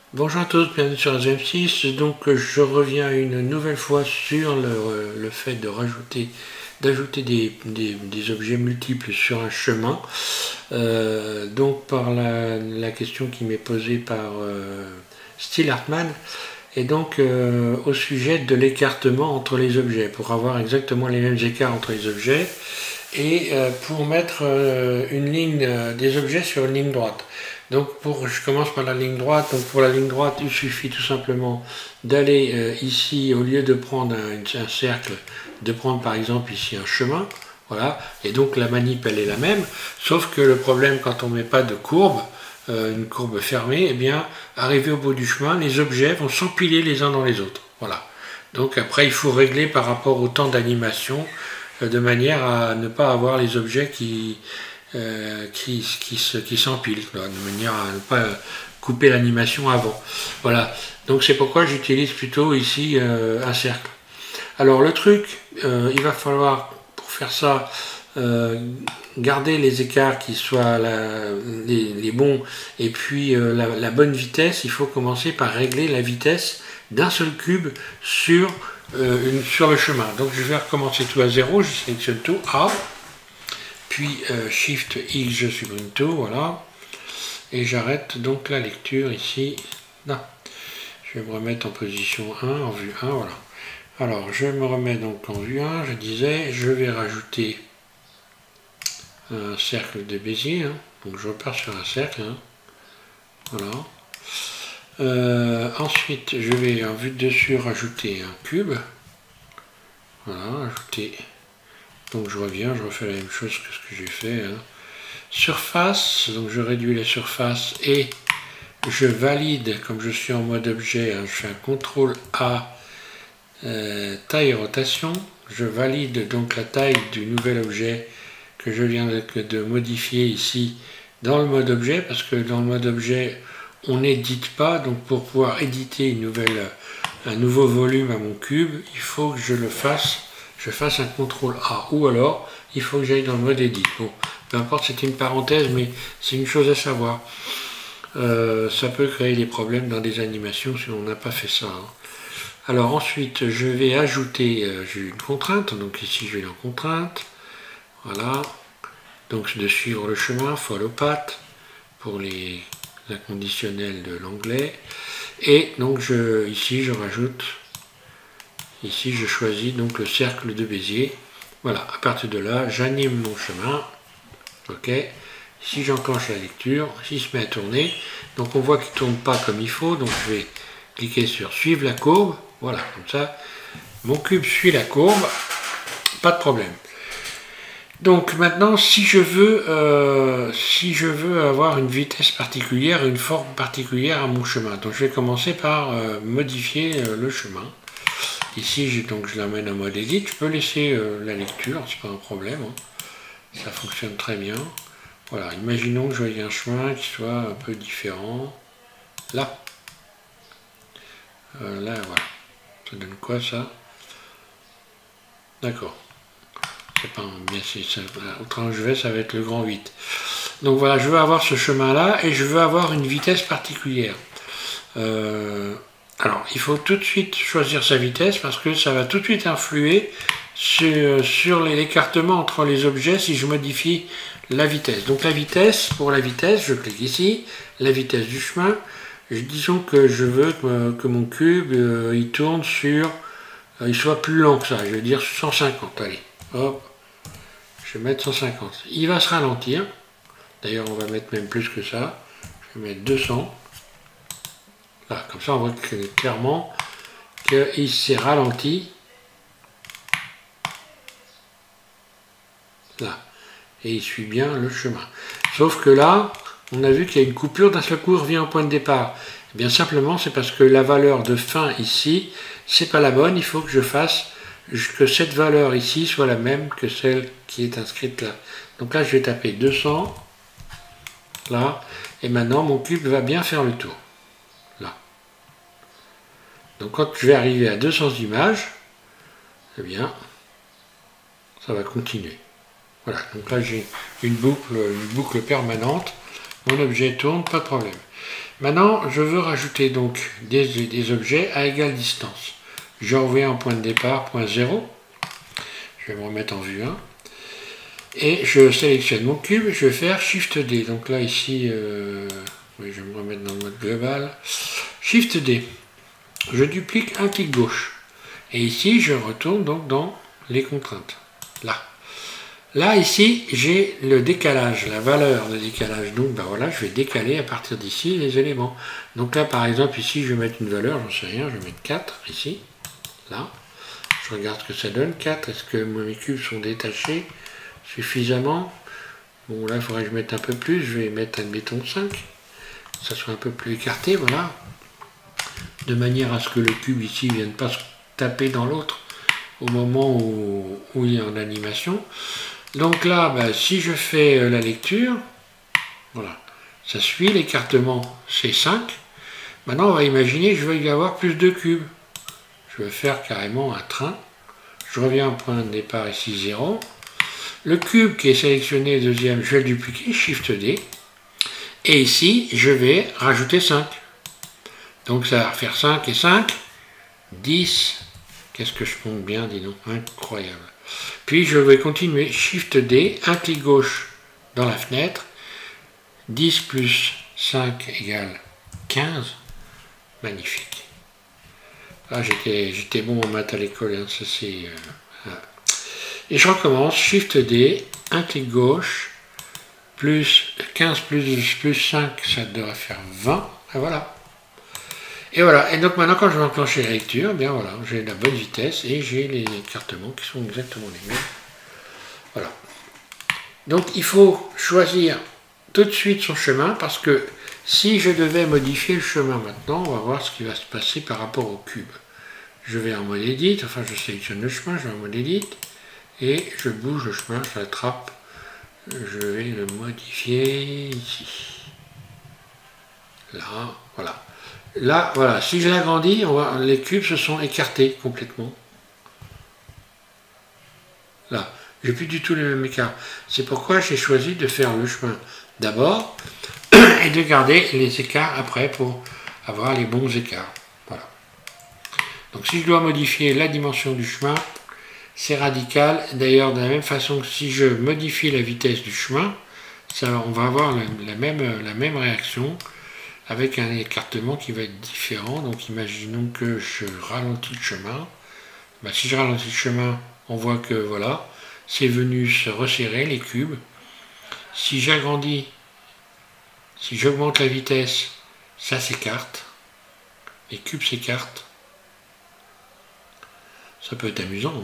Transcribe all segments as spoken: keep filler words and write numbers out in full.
Bonjour à tous, bienvenue sur A Z M six. Donc je reviens une nouvelle fois sur le, le fait de rajouter, d'ajouter des, des, des objets multiples sur un chemin. Euh, donc par la, la question qui m'est posée par euh, Steel Hartman, et donc euh, au sujet de l'écartement entre les objets, pour avoir exactement les mêmes écarts entre les objets, et euh, pour mettre euh, une ligne euh, des objets sur une ligne droite. Donc pour, je commence par la ligne droite. Donc pour la ligne droite, il suffit tout simplement d'aller euh, ici, au lieu de prendre un, un cercle, de prendre par exemple ici un chemin. Voilà. Et donc la manip elle est la même, sauf que le problème quand on ne met pas de courbe, euh, une courbe fermée, eh bien arrivé au bout du chemin, les objets vont s'empiler les uns dans les autres. Voilà. Donc après il faut régler par rapport au temps d'animation, euh, de manière à ne pas avoir les objets qui Euh, qui, qui, qui s'empilent, de manière à ne pas couper l'animation avant. Voilà, donc c'est pourquoi j'utilise plutôt ici euh, un cercle. Alors le truc, euh, il va falloir, pour faire ça, euh, garder les écarts qui soient la, les, les bons, et puis euh, la, la bonne vitesse. Il faut commencer par régler la vitesse d'un seul cube sur, euh, une, sur le chemin. Donc je vais recommencer tout à zéro, je sélectionne tout, A, puis euh, Shift X, je supprime tout, voilà, et j'arrête donc la lecture ici, là. Je vais me remettre en position un, en vue un, voilà. Alors, je me remets donc en vue un, je disais, je vais rajouter un cercle de Bézier, hein. Donc je repars sur un cercle, hein. Voilà. Euh, ensuite, je vais en vue de dessus rajouter un cube, voilà, ajouter. Donc je reviens, je refais la même chose que ce que j'ai fait. Hein. Surface, donc je réduis la surface et je valide, comme je suis en mode objet, hein, je fais un contrôle A, euh, taille et rotation. Je valide donc la taille du nouvel objet que je viens de, de modifier ici dans le mode objet, parce que dans le mode objet, on n'édite pas. Donc pour pouvoir éditer une nouvelle, un nouveau volume à mon cube, il faut que je le fasse. Je fasse un contrôle A, ou alors il faut que j'aille dans le mode edit. Bon, peu importe, c'est une parenthèse, mais c'est une chose à savoir. Euh, ça peut créer des problèmes dans des animations si on n'a pas fait ça. Hein. Alors ensuite, je vais ajouter, euh, j'ai une contrainte, donc ici je vais en contrainte. Voilà, donc de suivre le chemin, follow path, pour les inconditionnels de l'anglais. Et donc je, ici je rajoute... Ici, je choisis donc le cercle de Bézier. Voilà, à partir de là, j'anime mon chemin. Ok. Ici, j'enclenche la lecture. Ici, il se met à tourner. Donc, on voit qu'il ne tourne pas comme il faut. Donc, je vais cliquer sur suivre la courbe. Voilà, comme ça, mon cube suit la courbe. Pas de problème. Donc, maintenant, si je veux, euh, si je veux avoir une vitesse particulière, une forme particulière à mon chemin, donc je vais commencer par euh, modifier euh, le chemin. Ici, je, donc, je l'amène en mode edit. Je peux laisser euh, la lecture, c'est pas un problème. Hein. Ça fonctionne très bien. Voilà, imaginons que je voyais un chemin qui soit un peu différent. Là. Euh, là, voilà. Ça donne quoi, ça? D'accord. C'est pas un bien, c'est ça. Au train où je vais, ça va être le grand huit. Donc voilà, je veux avoir ce chemin-là et je veux avoir une vitesse particulière. Euh... Alors, il faut tout de suite choisir sa vitesse parce que ça va tout de suite influer sur, sur l'écartement entre les objets si je modifie la vitesse. Donc la vitesse, pour la vitesse, je clique ici, la vitesse du chemin. Disons que je veux que, que mon cube euh, il tourne sur, euh, il soit plus lent que ça, je vais dire cent cinquante. Allez, hop, je vais mettre cent cinquante. Il va se ralentir. D'ailleurs, on va mettre même plus que ça. Je vais mettre deux cents. Là, comme ça, on voit que, clairement qu'il s'est ralenti. Là. Et il suit bien le chemin. Sauf que là, on a vu qu'il y a une coupure, d'un seul coup, il revient au point de départ. Et bien simplement, c'est parce que la valeur de fin ici, c'est pas la bonne. Il faut que je fasse que cette valeur ici soit la même que celle qui est inscrite là. Donc là, je vais taper deux cents. Là. Et maintenant, mon cube va bien faire le tour. Donc quand je vais arriver à deux cents images, eh bien, ça va continuer. Voilà, donc là j'ai une boucle, une boucle permanente. Mon objet tourne, pas de problème. Maintenant, je veux rajouter donc des, des objets à égale distance. Je reviens en point de départ, point zéro. Je vais me remettre en vue un. Et je sélectionne mon cube, je vais faire Shift D. Donc là, ici, euh, oui, je vais me remettre dans le mode global. Shift D. Je duplique un clic gauche. Et ici, je retourne donc dans les contraintes. Là. Là, ici, j'ai le décalage, la valeur de décalage. Donc, ben voilà, je vais décaler à partir d'ici les éléments. Donc là, par exemple, ici, je vais mettre une valeur, j'en sais rien, je vais mettre quatre, ici. Là. Je regarde ce que ça donne. quatre. Est-ce que mes cubes sont détachés suffisamment? Bon, là, il faudrait que je mette un peu plus. Je vais mettre, admettons, cinq. Que ça soit un peu plus écarté, voilà. De manière à ce que le cube ici ne vienne pas se taper dans l'autre au moment où, où il est en animation. Donc là, ben, si je fais la lecture, voilà, ça suit, l'écartement c'est cinq. Maintenant, on va imaginer que je veux y avoir plus de cubes. Je vais faire carrément un train. Je reviens au point de départ ici, zéro. Le cube qui est sélectionné deuxième, je vais le dupliquer, Shift D. Et ici, je vais rajouter cinq. Donc ça va faire cinq et cinq, dix. Qu'est-ce que je monte bien, dis donc, incroyable. Puis je vais continuer, Shift D, un clic gauche dans la fenêtre. dix plus cinq égale quinze. Magnifique. Ah, j'étais bon en maths à l'école, hein, ça c'est... Euh, voilà. Et je recommence, Shift D, un clic gauche, plus quinze plus, plus cinq, ça devrait faire vingt, et voilà. Et voilà, et donc maintenant quand je vais enclencher la lecture, bien voilà, j'ai la bonne vitesse et j'ai les écartements qui sont exactement les mêmes. Voilà. Donc il faut choisir tout de suite son chemin, parce que si je devais modifier le chemin maintenant, on va voir ce qui va se passer par rapport au cube. Je vais en mode Edit, enfin je sélectionne le chemin, je vais en mode Edit, et je bouge le chemin, je l'attrape, je vais le modifier ici. Là, voilà. Là, voilà, si je l'agrandis, les cubes se sont écartés complètement. Là, j'ai plus du tout le même écart. C'est pourquoi j'ai choisi de faire le chemin d'abord et de garder les écarts après pour avoir les bons écarts. Voilà. Donc si je dois modifier la dimension du chemin, c'est radical. D'ailleurs, de la même façon que si je modifie la vitesse du chemin, ça, on va avoir la, la, même, la même réaction avec un écartement qui va être différent. Donc imaginons que je ralentis le chemin. Ben, si je ralentis le chemin, on voit que voilà, c'est venu se resserrer les cubes. Si j'agrandis, si j'augmente la vitesse, ça s'écarte. Les cubes s'écartent. Ça peut être amusant.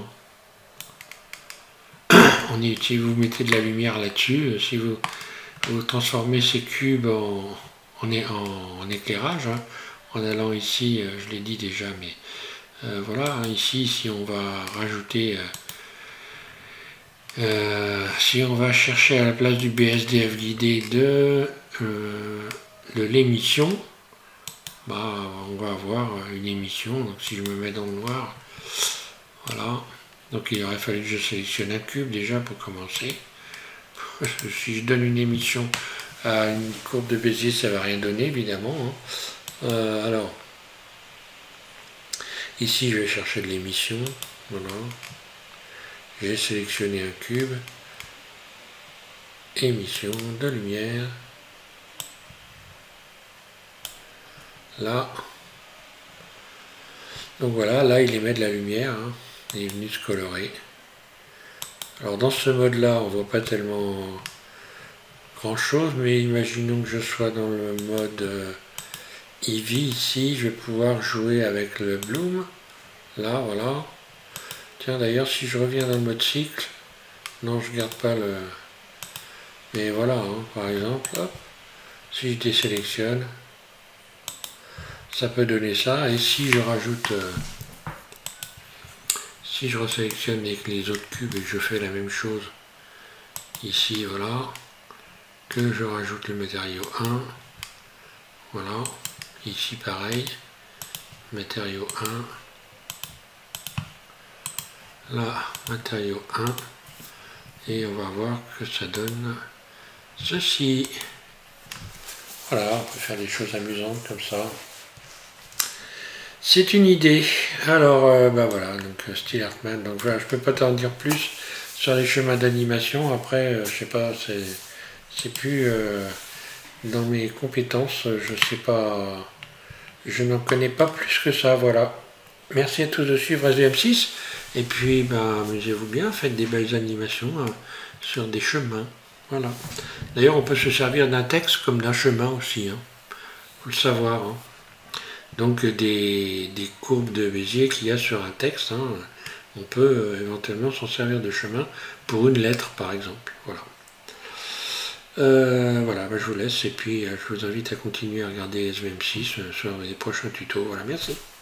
Hein. On y, si vous mettez de la lumière là-dessus, si vous, vous transformez ces cubes en, en, en, en éclairage, hein, en allant ici, je l'ai dit déjà, mais euh, voilà, hein, ici, si on va rajouter... Euh, Euh, si on va chercher à la place du B S D F guidé de, euh, de l'émission, bah, on va avoir une émission. Donc si je me mets dans le noir, voilà. Donc il aurait fallu que je sélectionne un cube déjà pour commencer. Si je donne une émission à une courbe de Bézier, ça ne va rien donner évidemment. Hein. Euh, alors, ici je vais chercher de l'émission. Voilà. J'ai sélectionné un cube, émission de lumière, là, donc voilà, là il émet de la lumière, hein. Il est venu se colorer. Alors dans ce mode là, on voit pas tellement grand chose, mais imaginons que je sois dans le mode euh, Eevee ici, je vais pouvoir jouer avec le bloom, là, voilà. Tiens, d'ailleurs, si je reviens dans le mode cycle, non, je garde pas le... Mais voilà, hein, par exemple, hop, si je désélectionne, ça peut donner ça. Et si je rajoute... Euh, si je resélectionne avec les autres cubes et que je fais la même chose, ici, voilà, que je rajoute le matériau un, voilà, ici pareil, matériau un, là, matériau un, et on va voir que ça donne ceci. Voilà, on peut faire des choses amusantes comme ça. C'est une idée. Alors, euh, bah voilà, donc euh, Steel Hartman. Donc voilà, je peux pas t'en dire plus sur les chemins d'animation. Après, euh, je sais pas, c'est c'est plus euh, dans mes compétences. Je sais pas, je n'en connais pas plus que ça. Voilà. Merci à tous de suivre S V M six. Et puis, bah, amusez-vous bien, faites des belles animations euh, sur des chemins. Voilà. D'ailleurs, on peut se servir d'un texte comme d'un chemin aussi. Hein. Faut le savoir. Hein. Donc des, des courbes de Bézier qu'il y a sur un texte, hein, on peut euh, éventuellement s'en servir de chemin pour une lettre par exemple. Voilà, euh, voilà bah, je vous laisse et puis euh, je vous invite à continuer à regarder S V M six euh, sur les prochains tutos. Voilà, merci.